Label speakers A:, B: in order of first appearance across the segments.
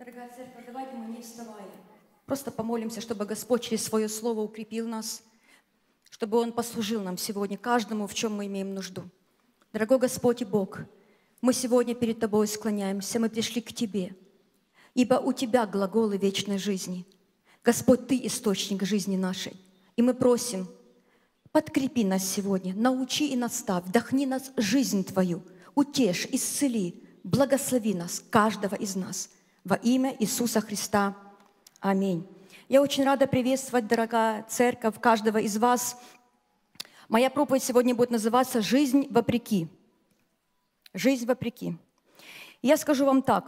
A: Дорогая церковь, давайте мы не вставая. Просто помолимся, чтобы Господь через Свое Слово укрепил нас, чтобы Он послужил нам сегодня, каждому, в чем мы имеем нужду. Дорогой Господь и Бог, мы сегодня перед Тобой склоняемся, мы пришли к Тебе, ибо у Тебя глаголы вечной жизни. Господь, Ты источник жизни нашей. И мы просим, подкрепи нас сегодня, научи и наставь, вдохни нас жизнь Твою, утешь, исцели, благослови нас, каждого из нас. Во имя Иисуса Христа. Аминь. Я очень рада приветствовать, дорогая церковь, каждого из вас. Моя проповедь сегодня будет называться «Жизнь вопреки». Жизнь вопреки. И я скажу вам так,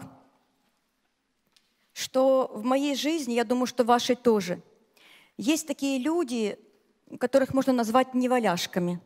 A: что в моей жизни, я думаю, что в вашей тоже, есть такие люди, которых можно назвать неваляшками.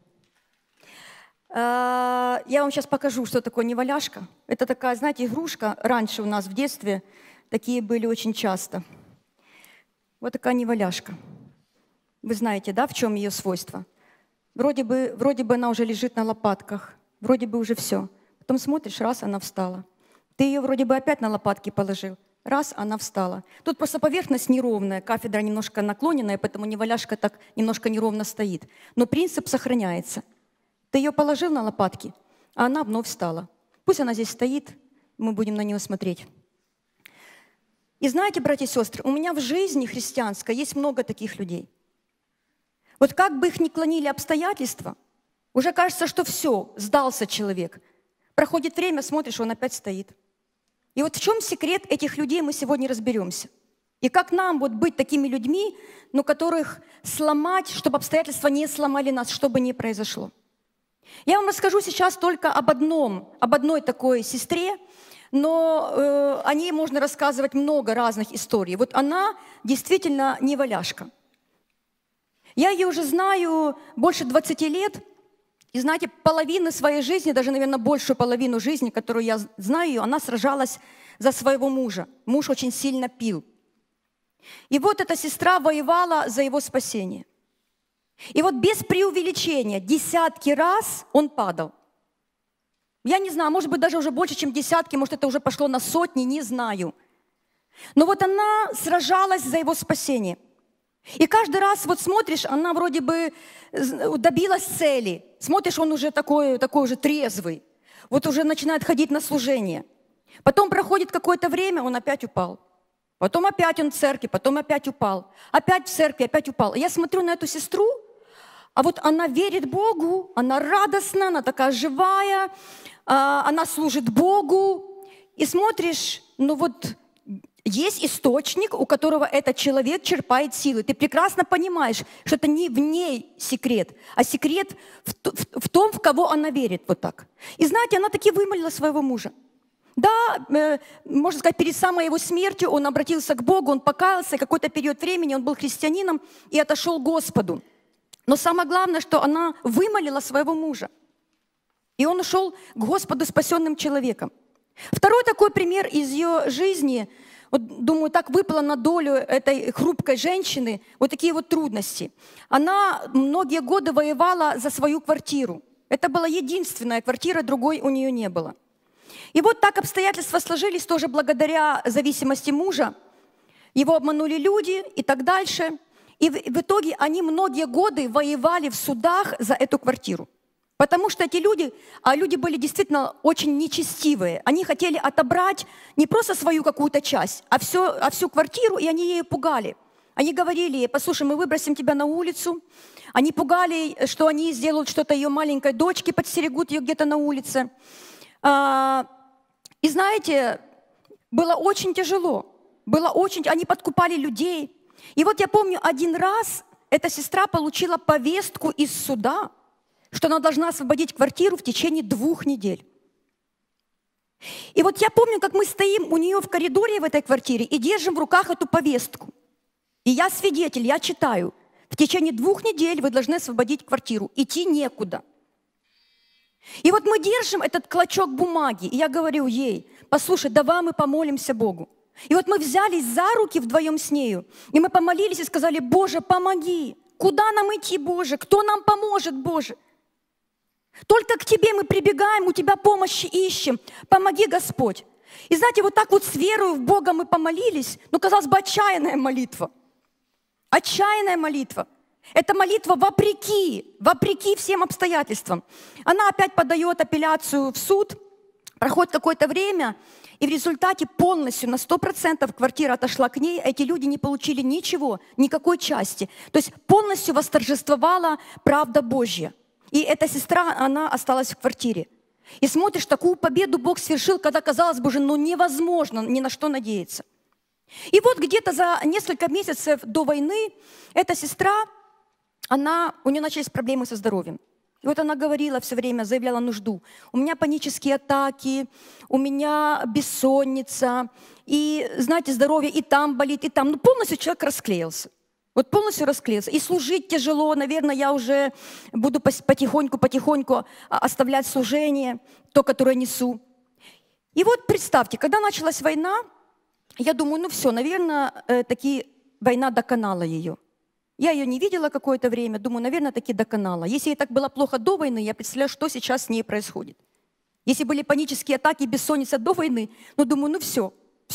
A: Я вам сейчас покажу, что такое неваляшка. Это такая, знаете, игрушка. Раньше у нас в детстве такие были очень часто. Вот такая неваляшка. Вы знаете, да, в чем ее свойство? Вроде бы она уже лежит на лопатках, вроде бы уже все. Потом смотришь, раз, она встала. Ты ее вроде бы опять на лопатки положил. Раз, она встала. Тут просто поверхность неровная, кафедра немножко наклоненная, поэтому неваляшка так немножко неровно стоит. Но принцип сохраняется. Ты ее положил на лопатки, а она вновь встала. Пусть она здесь стоит, мы будем на нее смотреть. И знаете, братья и сестры, у меня в жизни христианской есть много таких людей. Вот как бы их ни клонили обстоятельства, уже кажется, что все, сдался человек. Проходит время, смотришь, он опять стоит. И вот в чем секрет этих людей, мы сегодня разберемся. И как нам вот быть такими людьми, но которых сломать, чтобы обстоятельства не сломали нас, что бы ни произошло. Я вам расскажу сейчас только об одной такой сестре, но о ней можно рассказывать много разных историй. Вот она действительно неваляшка. Я ее уже знаю больше 20 лет, и знаете, половину своей жизни, даже, наверное, большую половину жизни, которую я знаю ее, она сражалась за своего мужа. Муж очень сильно пил. И вот эта сестра воевала за его спасение. И вот без преувеличения десятки раз он падал. Я не знаю, может быть, даже уже больше, чем десятки, может, это уже пошло на сотни, не знаю. Но вот она сражалась за его спасение. И каждый раз вот смотришь, она вроде бы добилась цели. Смотришь, он уже такой уже трезвый. Вот уже начинает ходить на служение. Потом проходит какое-то время, он опять упал. Потом опять он в церкви, потом опять упал. Опять в церкви, опять упал. Я смотрю на эту сестру, а вот она верит Богу, она радостна, она такая живая, она служит Богу. И смотришь, ну вот есть источник, у которого этот человек черпает силы. Ты прекрасно понимаешь, что это не в ней секрет, а секрет в том, в кого она верит. Вот так. И знаете, она таки вымолила своего мужа. Да, можно сказать, перед самой его смертью он обратился к Богу, он покаялся, и какой-то период времени он был христианином и отошел к Господу. Но самое главное, что она вымолила своего мужа. И он ушел к Господу спасенным человеком. Второй такой пример из ее жизни, вот, думаю, так выпало на долю этой хрупкой женщины, вот такие вот трудности. Она многие годы воевала за свою квартиру. Это была единственная квартира, другой у нее не было. И вот так обстоятельства сложились тоже благодаря зависимости мужа. Его обманули люди и так дальше. И в итоге они многие годы воевали в судах за эту квартиру. Потому что эти люди, люди были действительно очень нечестивые. Они хотели отобрать не просто свою какую-то часть, а всю квартиру, и они ею пугали. Они говорили ей: послушай, мы выбросим тебя на улицу. Они пугали, что они сделают что-то ее маленькой дочке, подстерегут ее где-то на улице. И знаете, было очень тяжело. Они подкупали людей. И вот я помню, один раз эта сестра получила повестку из суда, что она должна освободить квартиру в течение 2 недель. И вот я помню, как мы стоим у нее в коридоре в этой квартире и держим в руках эту повестку. И я свидетель, я читаю. В течение 2 недель вы должны освободить квартиру. Идти некуда. И вот мы держим этот клочок бумаги, и я говорю ей: послушай, давай мы помолимся Богу. И вот мы взялись за руки вдвоем с нею, и мы помолились и сказали: Боже, помоги! Куда нам идти, Боже? Кто нам поможет, Боже? Только к Тебе мы прибегаем, у Тебя помощи ищем. Помоги, Господь. И знаете, вот так вот с верой в Бога мы помолились, ну, казалось бы, отчаянная молитва. Отчаянная молитва. Это молитва вопреки всем обстоятельствам. Она опять подает апелляцию в суд, проходит какое-то время, и в результате полностью на 100% квартира отошла к ней, эти люди не получили ничего, никакой части. То есть полностью восторжествовала правда Божья. И эта сестра, она осталась в квартире. И смотришь, такую победу Бог совершил, когда, казалось бы, невозможно ни на что надеяться. И вот где-то за несколько месяцев до войны эта сестра, у нее начались проблемы со здоровьем. И вот она говорила все время, заявляла нужду. У меня панические атаки, у меня бессонница, и, знаете, здоровье и там болит, и там. Ну, полностью человек расклеился. Вот полностью расклеился. И служить тяжело, наверное, я уже буду потихоньку оставлять служение, то, которое несу. И вот представьте, когда началась война, я думаю, ну все, наверное, война доконала ее. Я ее не видела какое-то время, думаю, наверное, таки доконала. Если ей так было плохо до войны, я представляю, что сейчас с ней происходит. Если были панические атаки, бессонница до войны, ну думаю, ну все.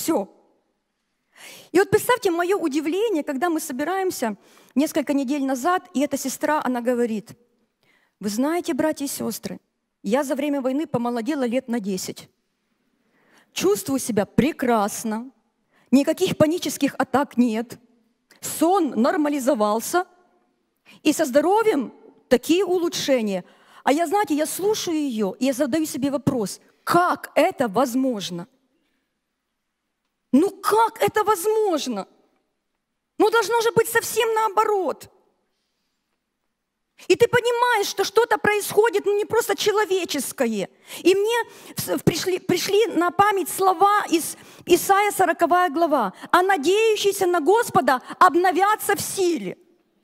A: И вот представьте мое удивление, когда мы собираемся несколько недель назад, и эта сестра, она говорит, вы знаете, братья и сестры, я за время войны помолодела лет на 10. Чувствую себя прекрасно, никаких панических атак нет, сон нормализовался, и со здоровьем такие улучшения. А я, знаете, я слушаю ее, и я задаю себе вопрос, как это возможно? Ну как это возможно? Ну должно же быть совсем наоборот. И ты понимаешь, что что-то происходит, ну не просто человеческое. И мне пришли на память слова из Исайя 40 глава. «А надеющиеся на Господа обновятся в силе».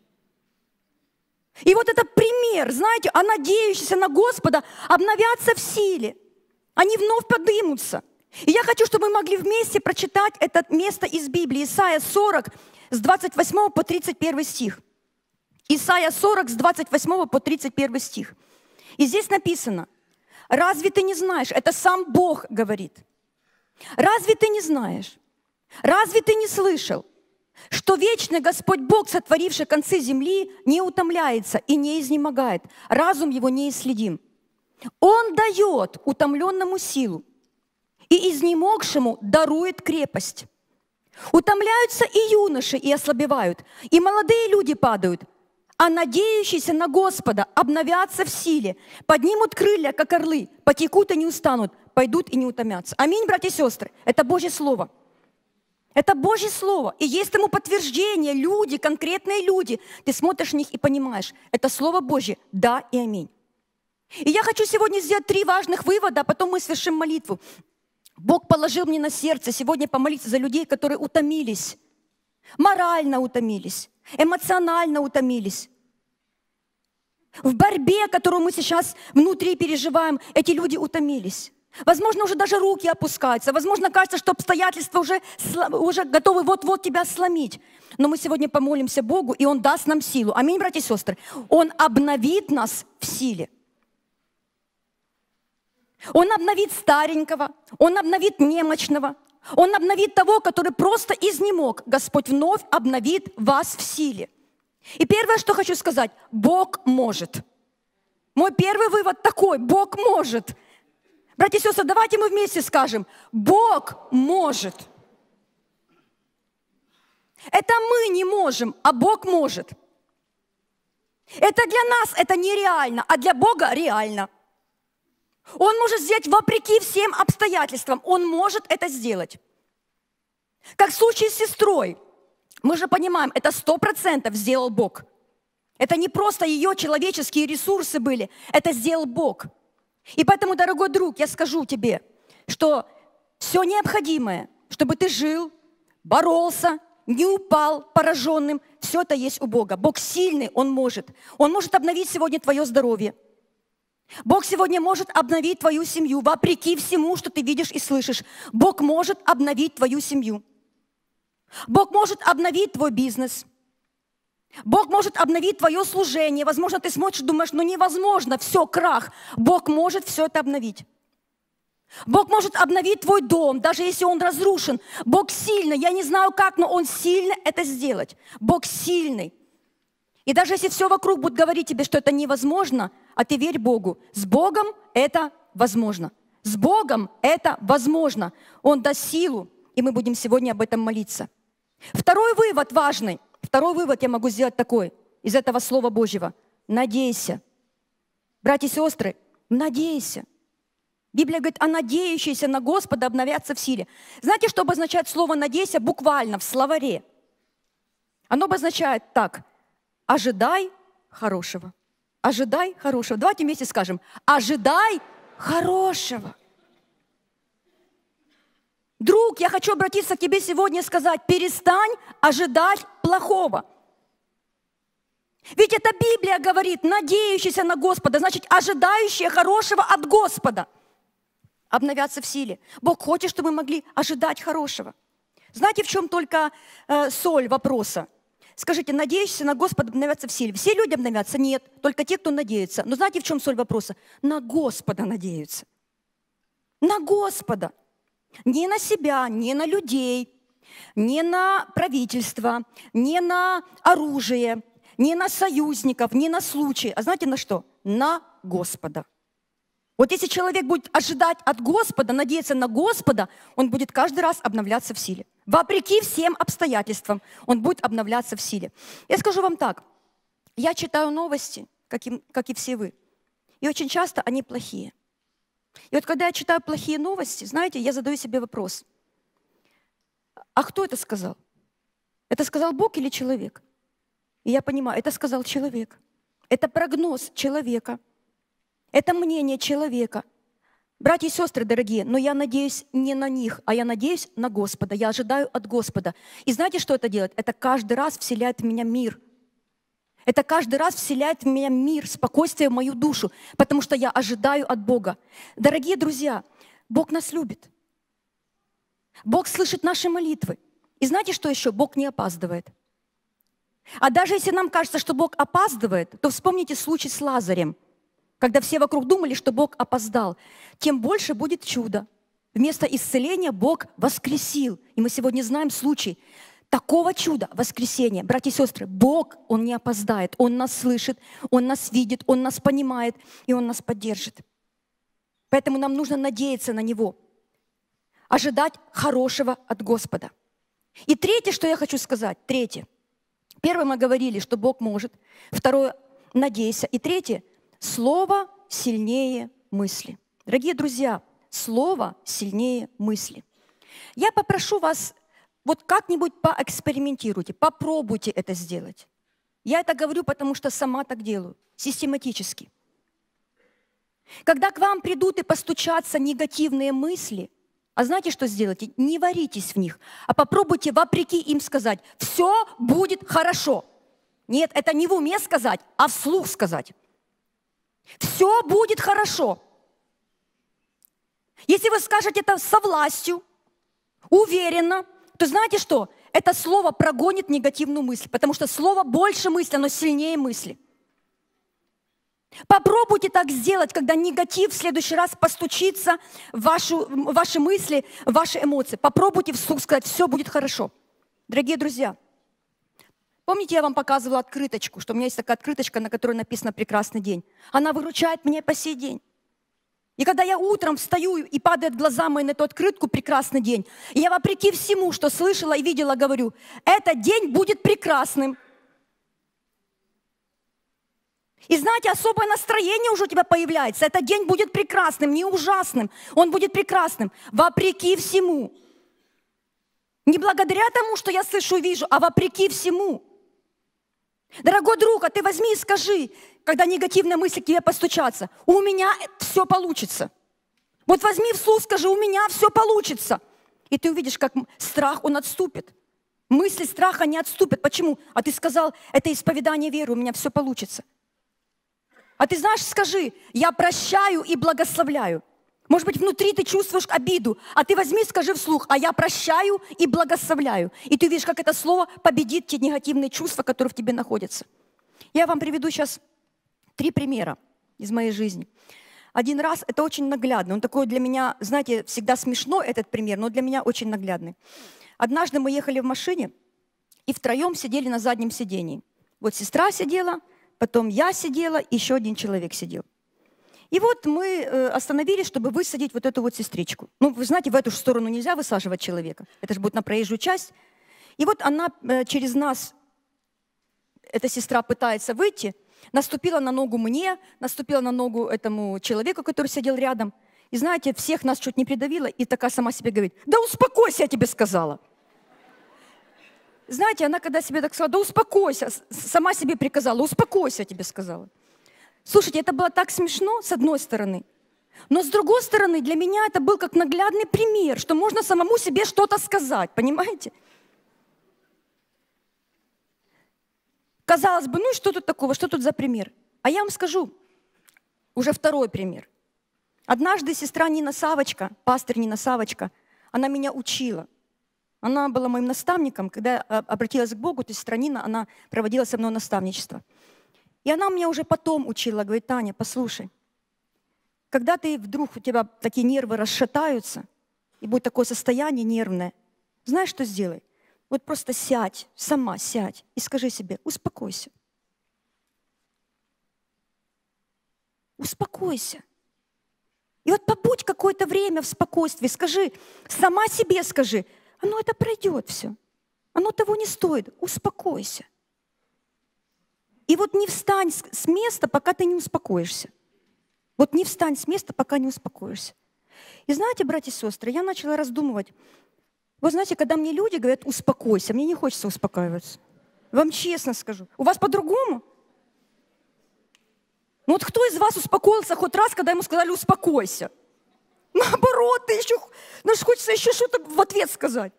A: И вот это пример, знаете, «а надеющиеся на Господа обновятся в силе». Они вновь подымутся. И я хочу, чтобы мы могли вместе прочитать это место из Библии. Исайя 40, с 28 по 31 стих. Исайя 40, с 28 по 31 стих. И здесь написано, разве ты не знаешь, это сам Бог говорит, разве ты не знаешь, разве ты не слышал, что вечный Господь Бог, сотворивший концы земли, не утомляется и не изнемогает, разум его неисследим. Он дает утомленному силу, и изнемогшему дарует крепость. Утомляются и юноши, и ослабевают, и молодые люди падают, а надеющиеся на Господа обновятся в силе, поднимут крылья, как орлы, потекут и не устанут, пойдут и не утомятся. Аминь, братья и сестры, это Божье Слово. Это Божье Слово, и есть ему подтверждение, люди, конкретные люди. Ты смотришь на них и понимаешь, это Слово Божье, да и аминь. И я хочу сегодня сделать 3 важных вывода, а потом мы совершим молитву. Бог положил мне на сердце сегодня помолиться за людей, которые утомились, морально утомились, эмоционально утомились. В борьбе, которую мы сейчас внутри переживаем, эти люди утомились. Возможно, уже даже руки опускаются. Возможно, кажется, что обстоятельства уже готовы вот-вот тебя сломить. Но мы сегодня помолимся Богу, и Он даст нам силу. Аминь, братья и сестры. Он обновит нас в силе. Он обновит старенького, Он обновит немощного, Он обновит того, который просто изнемог. Господь вновь обновит вас в силе. И первое, что хочу сказать, Бог может. Мой первый вывод такой, Бог может. Братья и сестры, давайте мы вместе скажем, Бог может. Это мы не можем, а Бог может. Это для нас это нереально, а для Бога реально. Он может сделать вопреки всем обстоятельствам. Он может это сделать. Как в случае с сестрой. Мы же понимаем, это 100% сделал Бог. Это не просто ее человеческие ресурсы были. Это сделал Бог. И поэтому, дорогой друг, я скажу тебе, что все необходимое, чтобы ты жил, боролся, не упал пораженным, все это есть у Бога. Бог сильный, Он может. Он может обновить сегодня твое здоровье. Бог сегодня может обновить твою семью, вопреки всему, что ты видишь и слышишь. Бог может обновить твою семью. Бог может обновить твой бизнес. Бог может обновить твое служение. Возможно, ты смотришь и думаешь, ну невозможно, все, крах. Бог может все это обновить. Бог может обновить твой дом, даже если он разрушен. Бог сильный. Я не знаю как, но Он сильный это сделать. Бог сильный. И даже если все вокруг будет говорить тебе, что это невозможно, а ты верь Богу, с Богом это возможно. С Богом это возможно. Он даст силу, и мы будем сегодня об этом молиться. Второй вывод важный. Второй вывод я могу сделать такой из этого Слова Божьего. Надейся. Братья и сестры, надейся. Библия говорит, а надеющиеся на Господа обновятся в силе. Знаете, что обозначает слово «надейся» буквально в словаре? Оно обозначает так. Ожидай хорошего. Ожидай хорошего. Давайте вместе скажем. Ожидай хорошего. Друг, я хочу обратиться к тебе сегодня и сказать, перестань ожидать плохого. Ведь это Библия говорит, надеющийся на Господа, значит, ожидающие хорошего от Господа обновятся в силе. Бог хочет, чтобы мы могли ожидать хорошего. Знаете, в чем только соль вопроса? Скажите, надеющийся на Господа обновятся в силе. Все люди обновятся? Нет, только те, кто надеется. Но знаете, в чем соль вопроса? На Господа надеются. На Господа. Не на себя, не на людей, не на правительство, не на оружие, не на союзников, не на случай. А знаете на что? На Господа. Вот если человек будет ожидать от Господа, надеяться на Господа, он будет каждый раз обновляться в силе. Вопреки всем обстоятельствам он будет обновляться в силе. Я скажу вам так. Я читаю новости, как и все вы. И очень часто они плохие. И вот когда я читаю плохие новости, знаете, я задаю себе вопрос. А кто это сказал? Это сказал Бог или человек? И я понимаю, это сказал человек. Это прогноз человека. Это мнение человека. Братья и сестры дорогие, но я надеюсь не на них, а я надеюсь на Господа. Я ожидаю от Господа. И знаете, что это делает? Это каждый раз вселяет в меня мир. Это каждый раз вселяет в меня мир, спокойствие в мою душу, потому что я ожидаю от Бога. Дорогие друзья, Бог нас любит. Бог слышит наши молитвы. И знаете, что еще? Бог не опаздывает. А даже если нам кажется, что Бог опаздывает, то вспомните случай с Лазарем. Когда все вокруг думали, что Бог опоздал, тем больше будет чудо. Вместо исцеления Бог воскресил. И мы сегодня знаем случай такого чуда, воскресения. Братья и сестры, Бог, Он не опоздает. Он нас слышит, Он нас видит, Он нас понимает, и Он нас поддержит. Поэтому нам нужно надеяться на Него, ожидать хорошего от Господа. И третье, что я хочу сказать, третье. Первое, мы говорили, что Бог может. Второе, надейся. И третье, слово сильнее мысли. Дорогие друзья, слово сильнее мысли. Я попрошу вас, вот как-нибудь поэкспериментируйте, попробуйте это сделать. Я это говорю, потому что сама так делаю, систематически. Когда к вам придут и постучатся негативные мысли, а знаете, что сделайте? Не варитесь в них, а попробуйте вопреки им сказать, все будет хорошо. Нет, это не в уме сказать, а вслух сказать. Все будет хорошо. Если вы скажете это со властью, уверенно, то знаете что? Это слово прогонит негативную мысль, потому что слово больше мысли, оно сильнее мысли. Попробуйте так сделать, когда негатив в следующий раз постучится в ваши мысли, в ваши эмоции. Попробуйте вслух сказать, все будет хорошо. Дорогие друзья, помните, я вам показывала открыточку, что у меня есть такая открыточка, на которой написано «Прекрасный день». Она выручает меня по сей день. И когда я утром встаю и падают глаза мои на эту открытку «Прекрасный день», я вопреки всему, что слышала и видела, говорю, этот день будет прекрасным. И знаете, особое настроение уже у тебя появляется. Этот день будет прекрасным, не ужасным. Он будет прекрасным, вопреки всему. Не благодаря тому, что я слышу и вижу, а вопреки всему. Дорогой друг, а ты возьми и скажи, когда негативные мысли к тебе постучатся, у меня все получится. Вот возьми вслух, скажи, у меня все получится. И ты увидишь, как страх, он отступит. Мысли страха не отступят. Почему? А ты сказал, это исповедание веры, у меня все получится. А ты знаешь, скажи, я прощаю и благословляю. Может быть, внутри ты чувствуешь обиду, а ты возьми, скажи вслух, а я прощаю и благословляю. И ты видишь, как это слово победит те негативные чувства, которые в тебе находятся. Я вам приведу сейчас 3 примера из моей жизни. один раз, это очень наглядно. Он такой для меня, знаете, всегда смешной этот пример, но для меня очень наглядный. Однажды мы ехали в машине и втроем сидели на заднем сидении. Вот сестра сидела, потом я сидела, еще один человек сидел. И вот мы остановились, чтобы высадить вот эту вот сестричку. Ну, вы знаете, в эту же сторону нельзя высаживать человека. Это же будет на проезжую часть. И вот она через нас, эта сестра пытается выйти, наступила на ногу мне, наступила на ногу этому человеку, который сидел рядом. И знаете, всех нас чуть не придавила, и такая сама себе говорит: да успокойся, я тебе сказала. Знаете, она когда себе так сказала: да успокойся, сама себе приказала: успокойся, я тебе сказала. Слушайте, это было так смешно, с одной стороны. Но с другой стороны, для меня это был как наглядный пример, что можно самому себе что-то сказать, понимаете? Казалось бы, ну и что тут такого, что тут за пример? А я вам скажу уже второй пример. Однажды сестра Нина Савочка, пастор Нина Савочка, она меня учила. Она была моим наставником, когда я обратилась к Богу, то есть сестра Нина, она проводила со мной наставничество. И она меня уже потом учила, говорит: Таня, послушай, когда вдруг у тебя такие нервы расшатаются, и будет такое состояние нервное, знаешь, что сделай? Вот просто сядь, сама сядь и скажи себе: успокойся. Успокойся. И вот побудь какое-то время в спокойствии, скажи, сама себе скажи: оно это пройдет все, оно того не стоит, успокойся. И вот не встань с места, пока ты не успокоишься. Вот не встань с места, пока не успокоишься. И знаете, братья и сестры, я начала раздумывать. Вы знаете, когда мне люди говорят: успокойся, мне не хочется успокаиваться. Вам честно скажу. У вас по-другому? Ну вот кто из вас успокоился хоть раз, когда ему сказали: успокойся? Наоборот, хочется еще что-то в ответ сказать.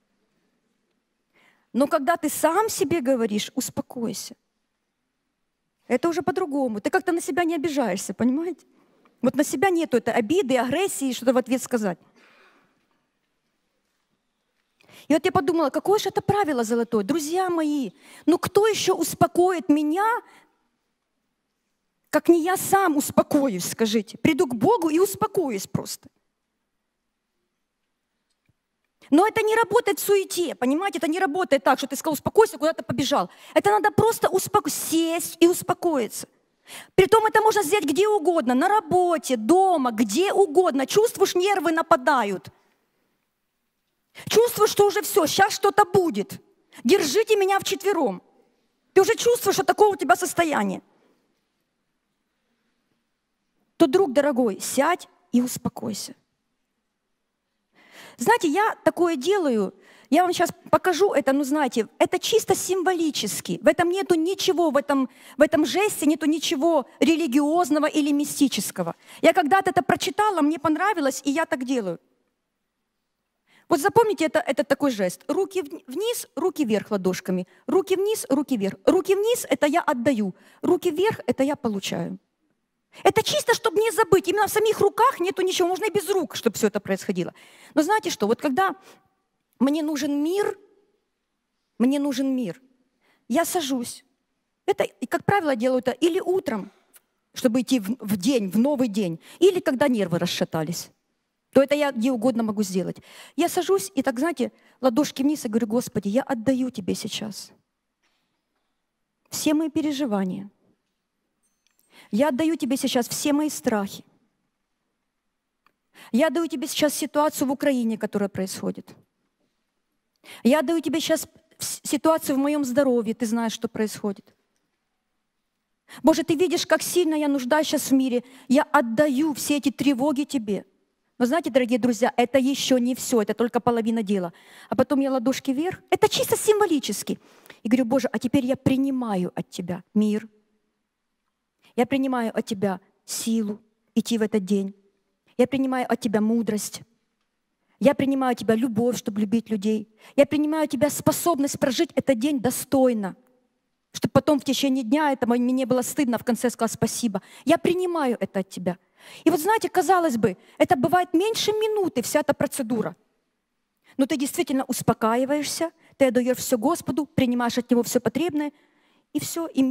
A: Но когда ты сам себе говоришь: успокойся, это уже по-другому. Ты как-то на себя не обижаешься, понимаете? Вот на себя нету этой обиды, агрессии, что-то в ответ сказать. И вот я подумала, какое же это правило золотое. Друзья мои, ну кто еще успокоит меня, как не я сам успокоюсь, скажите? Приду к Богу и успокоюсь просто. Но это не работает в суете, понимаете? Это не работает так, что ты сказал: успокойся, куда-то побежал. Это надо просто сесть и успокоиться. Притом это можно сделать где угодно, на работе, дома, где угодно. Чувствуешь, нервы нападают. Чувствуешь, что уже все, сейчас что-то будет. Держите меня вчетвером. Ты уже чувствуешь, что такое у тебя состояние. То, друг дорогой, сядь и успокойся. Знаете, я такое делаю, я вам сейчас покажу это, ну знаете, это чисто символически. В этом нету ничего, в этом жесте нету ничего религиозного или мистического. Я когда-то это прочитала, мне понравилось, и я так делаю. Вот запомните, это такой жест. Руки вниз, руки вверх ладошками. Руки вниз, руки вверх. Руки вниз – это я отдаю. Руки вверх – это я получаю. Это чисто, чтобы не забыть. Именно в самих руках нету ничего. Можно и без рук, чтобы все это происходило. Но знаете что? Вот когда мне нужен мир, я сажусь. Это, как правило, делаю это или утром, чтобы идти в день, в новый день, или когда нервы расшатались. То это я где угодно могу сделать. Я сажусь и так, знаете, ладошки вниз и говорю: Господи, я отдаю Тебе сейчас все мои переживания. Я отдаю Тебе сейчас все мои страхи. Я отдаю Тебе сейчас ситуацию в Украине, которая происходит. Я отдаю Тебе сейчас ситуацию в моем здоровье, Ты знаешь, что происходит. Боже, Ты видишь, как сильно я нуждаюсь сейчас в мире. Я отдаю все эти тревоги Тебе. Но знаете, дорогие друзья, это еще не все, это только половина дела. А потом я ладошки вверх, это чисто символически. И говорю: Боже, а теперь я принимаю от Тебя мир. Я принимаю от Тебя силу идти в этот день. Я принимаю от Тебя мудрость. Я принимаю от Тебя любовь, чтобы любить людей. Я принимаю от Тебя способность прожить этот день достойно, чтобы потом в течение дня мне не было стыдно, в конце сказать спасибо. Я принимаю это от Тебя. И вот знаете, казалось бы, это бывает меньше минуты, вся эта процедура. Но ты действительно успокаиваешься, ты отдаешь все Господу, принимаешь от Него все потребное, и все, и мир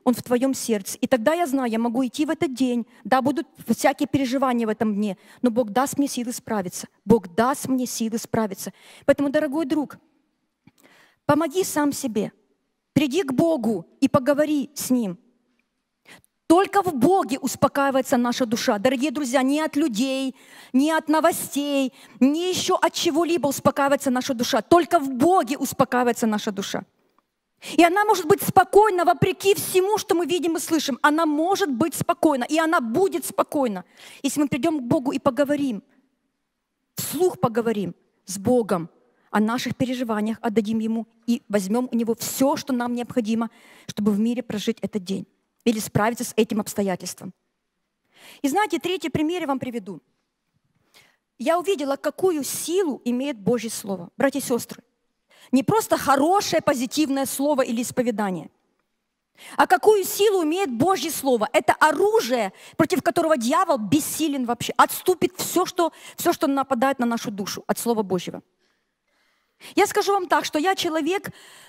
A: Он в твоем сердце. И тогда я знаю, я могу идти в этот день. Да, будут всякие переживания в этом дне, но Бог даст мне силы справиться. Бог даст мне силы справиться. Поэтому, дорогой друг, помоги сам себе. Приди к Богу и поговори с Ним. Только в Боге успокаивается наша душа. Дорогие друзья, не от людей, не от новостей, не еще от чего-либо успокаивается наша душа. Только в Боге успокаивается наша душа. И она может быть спокойна вопреки всему, что мы видим и слышим. Она может быть спокойна, и она будет спокойна, если мы придем к Богу и поговорим, вслух поговорим с Богом о наших переживаниях, отдадим Ему и возьмем у Него все, что нам необходимо, чтобы в мире прожить этот день или справиться с этим обстоятельством. И знаете, третий пример я вам приведу. Я увидела, какую силу имеет Божье Слово. Братья и сестры, не просто хорошее, позитивное слово или исповедание, а какую силу имеет Божье Слово. Это оружие, против которого дьявол бессилен вообще. Отступит все, что нападает на нашу душу от Слова Божьего. Я скажу вам так, что я человек,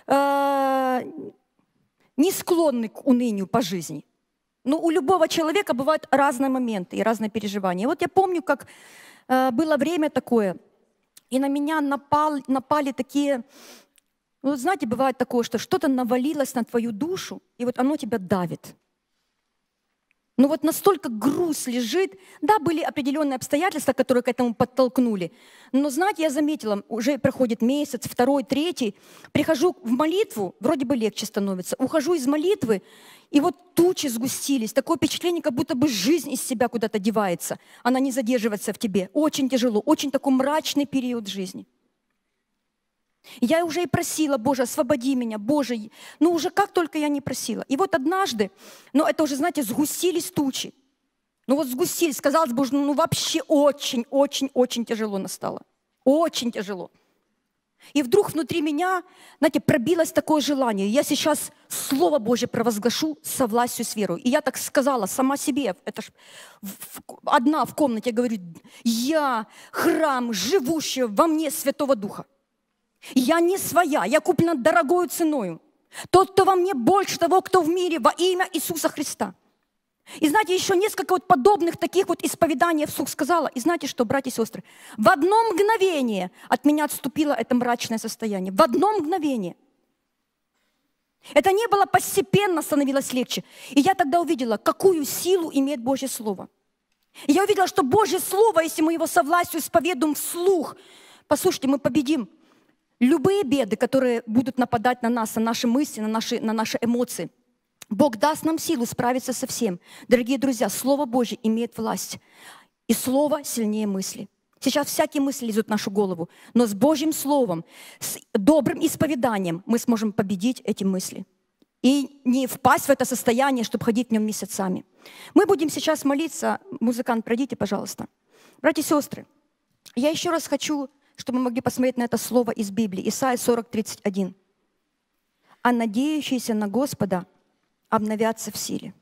A: не склонный к унынию по жизни. Но у любого человека бывают разные моменты и разные переживания. И вот я помню, как было время такое, и на меня напали такие, ну, знаете, бывает такое, что что-то навалилось на твою душу, и вот оно тебя давит. Ну вот настолько груз лежит. Да, были определенные обстоятельства, которые к этому подтолкнули. Но, знаете, я заметила, уже проходит месяц, второй, третий. Прихожу в молитву, вроде бы легче становится. Ухожу из молитвы, и вот тучи сгустились. Такое впечатление, как будто бы жизнь из себя куда-то девается. Она не задерживается в тебе. Очень тяжело, очень такой мрачный период жизни. Я уже и просила: Боже, освободи меня, Боже. Ну уже как только я не просила. И вот однажды, ну это уже, знаете, сгустились тучи. Ну вот сгустились, казалось бы, ну вообще очень тяжело настало. Очень тяжело. И вдруг внутри меня, знаете, пробилось такое желание. Я сейчас Слово Божье провозглашу со властью, с верой. И я так сказала сама себе, это ж одна в комнате, я говорю: я храм, живущий во мне Святого Духа. Я не своя, я куплена дорогою ценою. Тот, кто во мне, больше того, кто в мире, во имя Иисуса Христа. И знаете, еще несколько вот подобных таких вот исповеданий вслух сказала. И знаете что, братья и сестры, в одно мгновение от меня отступило это мрачное состояние. В одно мгновение. Это не было постепенно, становилось легче. И я тогда увидела, какую силу имеет Божье Слово. И я увидела, что Божье Слово, если мы его со властью исповедуем вслух, послушайте, мы победим любые беды, которые будут нападать на нас, на наши мысли, на наши эмоции. Бог даст нам силу справиться со всем. Дорогие друзья, Слово Божье имеет власть. И Слово сильнее мысли. Сейчас всякие мысли лезут в нашу голову. Но с Божьим Словом, с добрым исповеданием мы сможем победить эти мысли. И не впасть в это состояние, чтобы ходить в нем месяцами. Мы будем сейчас молиться. Музыкант, пройдите, пожалуйста. Братья и сестры, я еще раз хочу, чтобы мы могли посмотреть на это слово из Библии. Исайя 40:31. «А надеющиеся на Господа обновятся в силе».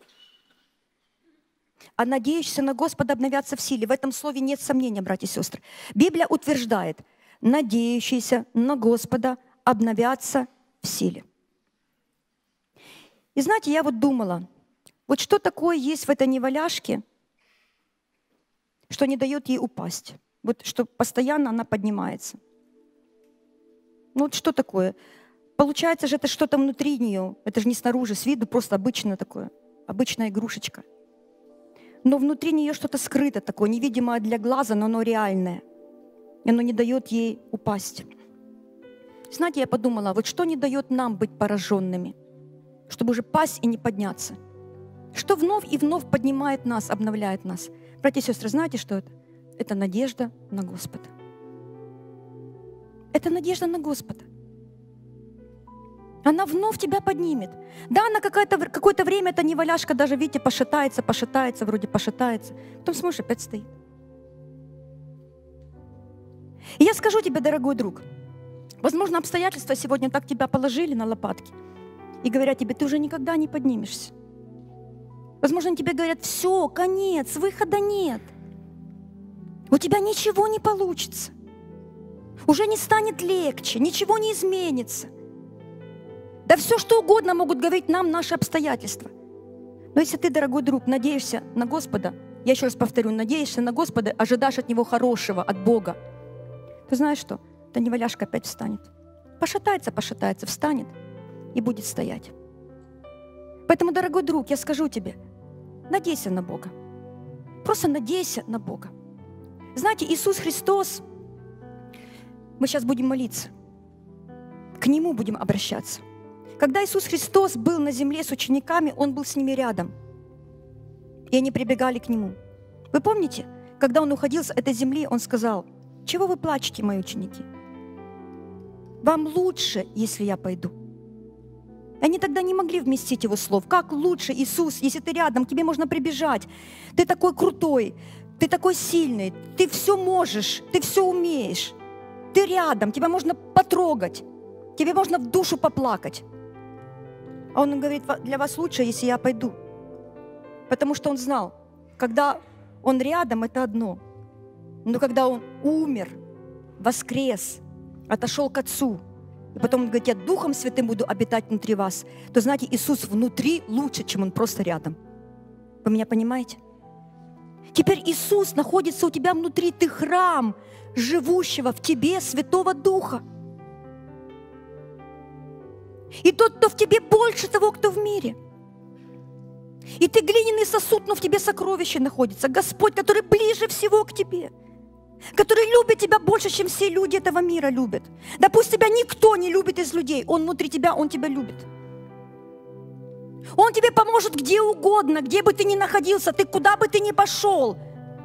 A: «А надеющиеся на Господа обновятся в силе». В этом слове нет сомнения, братья и сестры. Библия утверждает: надеющиеся на Господа обновятся в силе. И знаете, я вот думала, вот что такое есть в этой неваляшке, что не дает ей упасть. Вот что постоянно она поднимается. Ну вот что такое? Получается же, это что-то внутри нее. Это же не снаружи, с виду просто обычное такое, обычная игрушечка. Но внутри нее что-то скрыто такое, невидимое для глаза, но оно реальное. И оно не дает ей упасть. Знаете, я подумала, вот что не дает нам быть пораженными, чтобы уже пасть и не подняться? Что вновь и вновь поднимает нас, обновляет нас? Братья и сестры, знаете, что это? Это надежда на Господа. Это надежда на Господа. Она вновь тебя поднимет. Да, на какое-то время эта неваляшка даже, видите, пошатается, вроде пошатается. Потом смотришь, опять стоит. И я скажу тебе, дорогой друг, возможно, обстоятельства сегодня так тебя положили на лопатки и говорят тебе: ты уже никогда не поднимешься. Возможно, тебе говорят: все, конец, выхода нет. У тебя ничего не получится. Уже не станет легче, ничего не изменится. Да все, что угодно могут говорить нам наши обстоятельства. Но если ты, дорогой друг, надеешься на Господа, я еще раз повторю, надеешься на Господа, ожидаешь от Него хорошего, от Бога, то знаешь что? Та неваляшка опять встанет. Пошатается, встанет и будет стоять. Поэтому, дорогой друг, я скажу тебе, надейся на Бога. Просто надейся на Бога. Знаете, Иисус Христос, мы сейчас будем молиться, к Нему будем обращаться. Когда Иисус Христос был на земле с учениками, Он был с ними рядом. И они прибегали к Нему. Вы помните, когда Он уходил с этой земли, Он сказал: «Чего вы плачете, мои ученики? Вам лучше, если я пойду». Они тогда не могли вместить Его слов. Как лучше, Иисус, если ты рядом, к тебе можно прибежать. Ты такой крутой, ты такой сильный, ты все можешь, ты все умеешь. Ты рядом, тебя можно потрогать, тебе можно в душу поплакать. А Он говорит: для вас лучше, если я пойду. Потому что Он знал, когда Он рядом, это одно. Но когда Он умер, воскрес, отошел к Отцу, и потом Он говорит: я Духом Святым буду обитать внутри вас, то, знаете, Иисус внутри лучше, чем Он просто рядом. Вы меня понимаете? Теперь Иисус находится у тебя внутри, ты храм живущего в тебе Святого Духа. И тот, кто в тебе, больше того, кто в мире. И ты глиняный сосуд, но в тебе сокровище находится. Господь, который ближе всего к тебе, который любит тебя больше, чем все люди этого мира любят. Да пусть тебя никто не любит из людей, Он внутри тебя, Он тебя любит. Он тебе поможет где угодно, где бы ты ни находился, ты куда бы ты ни пошел.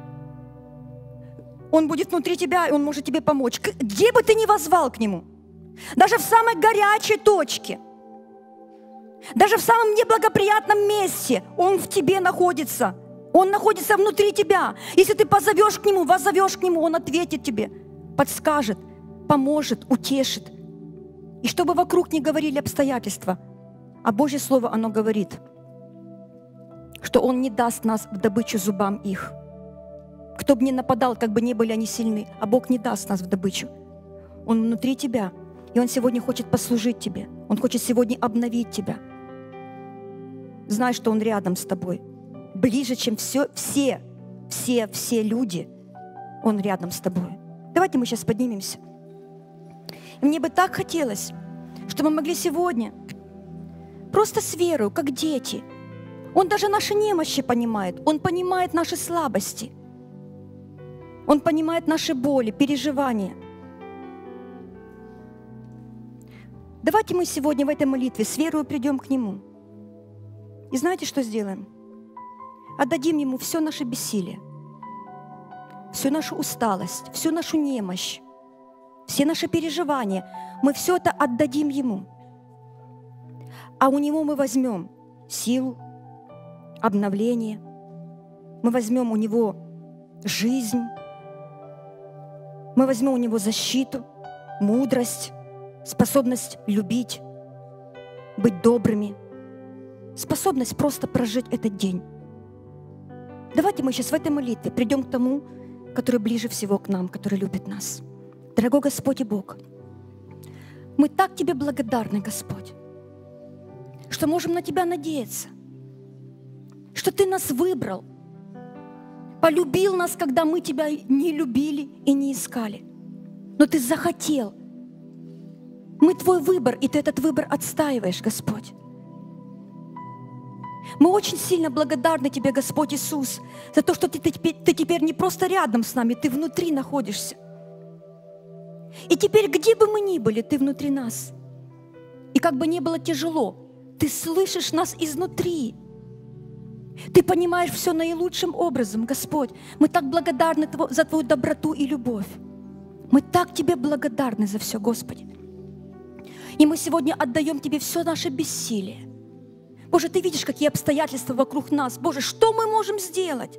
A: Он будет внутри тебя, и Он может тебе помочь. Где бы ты ни воззвал к Нему, даже в самой горячей точке, даже в самом неблагоприятном месте, Он в тебе находится. Он находится внутри тебя. Если ты позовешь к Нему, воззовешь к Нему, Он ответит тебе, подскажет, поможет, утешит. И чтобы вокруг не говорили обстоятельства, а Божье Слово, оно говорит, что Он не даст нас в добычу зубам их. Кто бы ни нападал, как бы ни были они сильны, а Бог не даст нас в добычу. Он внутри тебя, и Он сегодня хочет послужить тебе. Он хочет сегодня обновить тебя. Знай, что Он рядом с тобой. Ближе, чем все люди, Он рядом с тобой. Давайте мы сейчас поднимемся. И мне бы так хотелось, чтобы мы могли сегодня просто с верой, как дети. Он даже наши немощи понимает. Он понимает наши слабости. Он понимает наши боли, переживания. Давайте мы сегодня в этой молитве с верой придем к Нему. И знаете, что сделаем? Отдадим Ему все наше бессилие, всю нашу усталость, всю нашу немощь, все наши переживания. Мы все это отдадим Ему. А у Него мы возьмем силу, обновление, мы возьмем у Него жизнь, мы возьмем у Него защиту, мудрость, способность любить, быть добрыми, способность просто прожить этот день. Давайте мы сейчас в этой молитве придем к тому, который ближе всего к нам, который любит нас. Дорогой Господь и Бог, мы так Тебе благодарны, Господь, что можем на Тебя надеяться, что Ты нас выбрал, полюбил нас, когда мы Тебя не любили и не искали. Но Ты захотел. Мы Твой выбор, и Ты этот выбор отстаиваешь, Господь. Мы очень сильно благодарны Тебе, Господь Иисус, за то, что Ты теперь не просто рядом с нами, Ты внутри находишься. И теперь, где бы мы ни были, Ты внутри нас. И как бы ни было тяжело, Ты слышишь нас изнутри. Ты понимаешь все наилучшим образом, Господь. Мы так благодарны за Твою доброту и любовь. Мы так Тебе благодарны за все, Господи. И мы сегодня отдаем Тебе все наше бессилие. Боже, Ты видишь, какие обстоятельства вокруг нас. Боже, что мы можем сделать?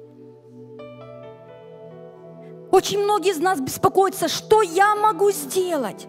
A: Очень многие из нас беспокоятся, что я могу сделать?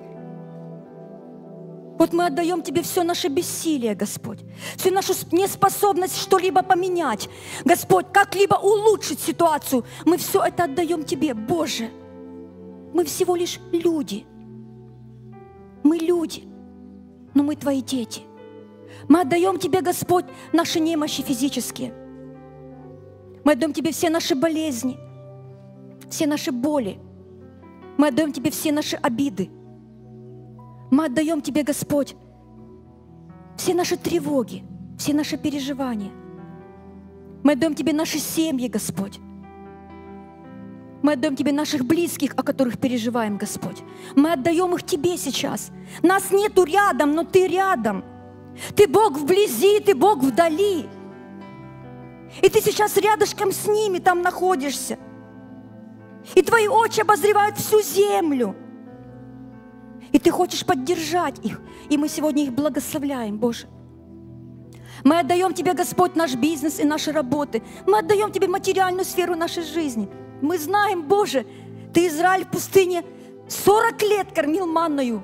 A: Вот мы отдаем Тебе все наше бессилие, Господь, всю нашу неспособность что-либо поменять. Господь, как-либо улучшить ситуацию. Мы все это отдаем Тебе, Боже. Мы всего лишь люди. Мы люди, но мы Твои дети. Мы отдаем Тебе, Господь, наши немощи физические. Мы отдаем Тебе все наши болезни, все наши боли. Мы отдаем Тебе все наши обиды. Мы отдаем Тебе, Господь, все наши тревоги, все наши переживания. Мы отдаем Тебе наши семьи, Господь. Мы отдаем Тебе наших близких, о которых переживаем, Господь. Мы отдаем их Тебе сейчас. Нас нету рядом, но Ты рядом. Ты Бог вблизи, Ты Бог вдали. И Ты сейчас рядышком с ними там находишься. И Твои очи обозревают всю землю. И Ты хочешь поддержать их. И мы сегодня их благословляем, Боже. Мы отдаем Тебе, Господь, наш бизнес и наши работы. Мы отдаем Тебе материальную сферу нашей жизни. Мы знаем, Боже, Ты Израиль в пустыне 40 лет кормил манною.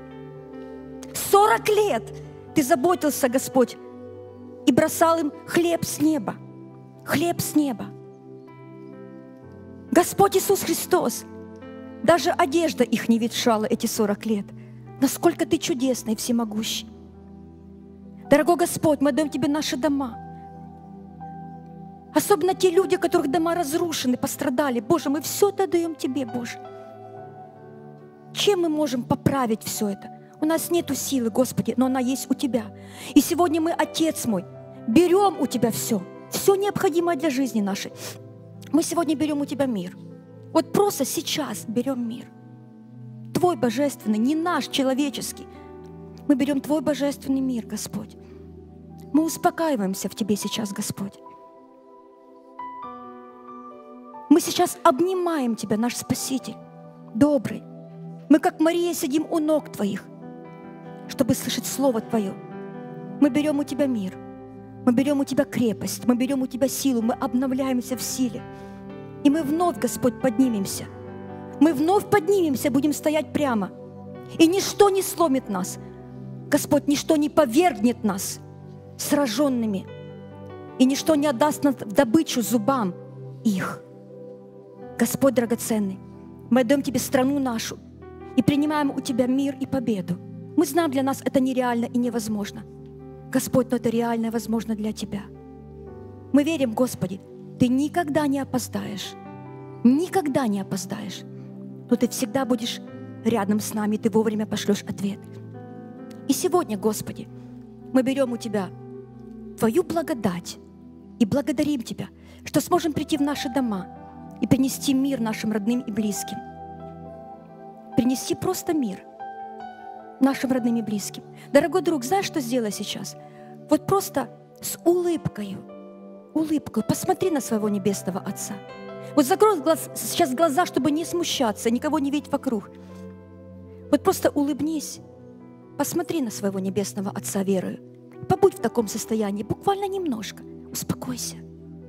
A: 40 лет Ты заботился, Господь, и бросал им хлеб с неба. Хлеб с неба. Господь Иисус Христос, даже одежда их не ветшала эти 40 лет. Насколько Ты чудесный и всемогущий. Дорогой Господь, мы даем Тебе наши дома. Особенно те люди, у которых дома разрушены, пострадали. Боже, мы все это даем Тебе, Боже. Чем мы можем поправить все это? У нас нету силы, Господи, но она есть у Тебя. И сегодня мы, Отец мой, берем у Тебя все необходимое для жизни нашей. Мы сегодня берем у Тебя мир. Вот просто сейчас берем мир. Твой божественный, не наш человеческий. Мы берем Твой божественный мир, Господь. Мы успокаиваемся в Тебе сейчас, Господь. Мы сейчас обнимаем Тебя, наш Спаситель, добрый. Мы, как Мария, сидим у ног Твоих, чтобы слышать Слово Твое. Мы берем у Тебя мир, мы берем у Тебя крепость, мы берем у Тебя силу, мы обновляемся в силе. И мы вновь, Господь, поднимемся. Мы вновь поднимемся, будем стоять прямо. И ничто не сломит нас. Господь, ничто не повергнет нас сраженными. И ничто не отдаст нас в добычу зубам их. Господь драгоценный, мы отдаем Тебе страну нашу и принимаем у Тебя мир и победу. Мы знаем, для нас это нереально и невозможно. Господь, но это реально и возможно для Тебя. Мы верим, Господи, Ты никогда не опоздаешь. Никогда не опоздаешь. Но Ты всегда будешь рядом с нами, и Ты вовремя пошлешь ответ. И сегодня, Господи, мы берем у Тебя Твою благодать и благодарим Тебя, что сможем прийти в наши дома и принести мир нашим родным и близким. Принести просто мир нашим родным и близким. Дорогой друг, знаешь, что сделай сейчас? Вот просто с улыбкой посмотри на своего Небесного Отца. Вот закрой сейчас глаза, чтобы не смущаться, никого не видеть вокруг. Вот просто улыбнись, посмотри на своего Небесного Отца верою. Побудь в таком состоянии, буквально немножко. Успокойся.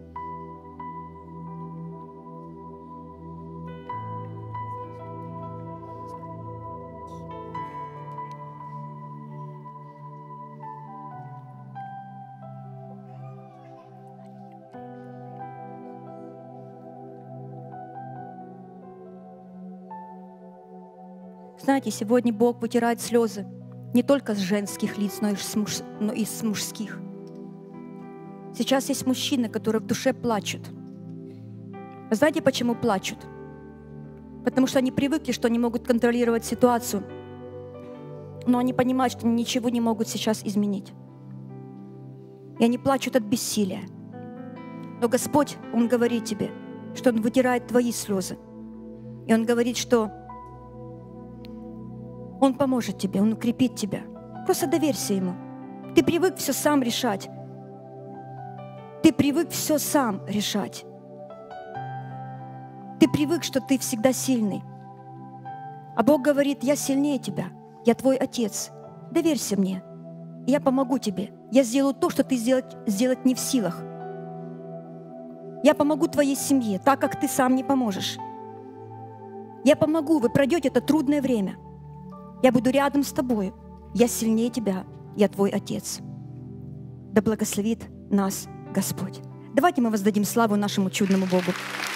A: Знаете, сегодня Бог вытирает слезы не только с женских лиц, но и с мужских. Сейчас есть мужчины, которые в душе плачут. Вы знаете, почему плачут? Потому что они привыкли, что они могут контролировать ситуацию, но они понимают, что ничего не могут сейчас изменить. И они плачут от бессилия. Но Господь, Он говорит тебе, что Он вытирает твои слезы. И Он говорит, что Он поможет тебе, Он укрепит тебя. Просто доверься Ему. Ты привык все сам решать. Ты привык все сам решать. Ты привык, что ты всегда сильный. А Бог говорит: я сильнее тебя, я твой Отец. Доверься мне, и я помогу тебе. Я сделаю то, что ты сделать не в силах. Я помогу твоей семье, так как ты сам не поможешь. Я помогу, вы пройдете это трудное время. Я буду рядом с тобой. Я сильнее тебя. Я твой Отец. Да благословит нас Господь. Давайте мы воздадим славу нашему чудному Богу.